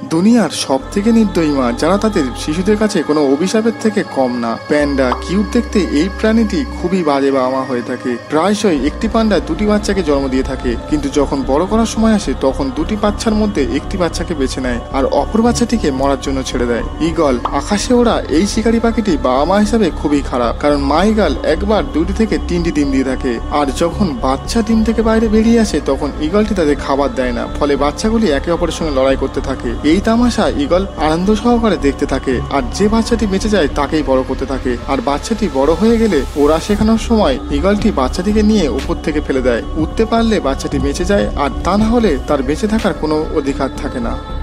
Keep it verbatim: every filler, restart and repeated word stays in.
দুনিয়ার সব থেকে নির্দয়ী মা যারা তাদের শিশুদের কাছে কোনো অভিশাপের থেকে কম না। প্যান্ডা কিউট দেখতে এই প্রাণীটি খুবই বাজে বাবা মা হয়ে থাকে। প্রায়শই একটি পান্ডা দুটি বাচ্চাকে জন্ম দিয়ে থাকে, কিন্তু যখন বড় করার সময় আসে তখন দুটি বাচ্চার মধ্যে একটি বাচ্চাকে বেছে নেয় আর অপর বাচ্চাটিকে মরার জন্য ছেড়ে দেয়। ঈগল আকাশে ওড়া এই শিকারী পাখিটি বাবা মা হিসাবে খুবই খারাপ, কারণ মা ঈগল একবার দুটি থেকে তিনটি ডিম দিয়ে থাকে, আর যখন বাচ্চা ডিম থেকে বাইরে বেরিয়ে আসে তখন ঈগলটি তাদের খাবার দেয় না, ফলে বাচ্চাগুলি একে অপরের সঙ্গে লড়াই করতে থাকে। এই তামাশা ঈগল আনন্দ সহকারে দেখতে থাকে, আর যে বাচ্চাটি বেঁচে যায় তাকেই বড় করতে থাকে। আর বাচ্চাটি বড় হয়ে গেলে ওরা শেখানোর সময় ঈগলটি বাচ্চাটিকে নিয়ে উপর থেকে ফেলে দেয়। উঠতে পারলে বাচ্চাটি বেঁচে যায়, আর তা না হলে তার বেঁচে থাকার কোনো অধিকার থাকে না।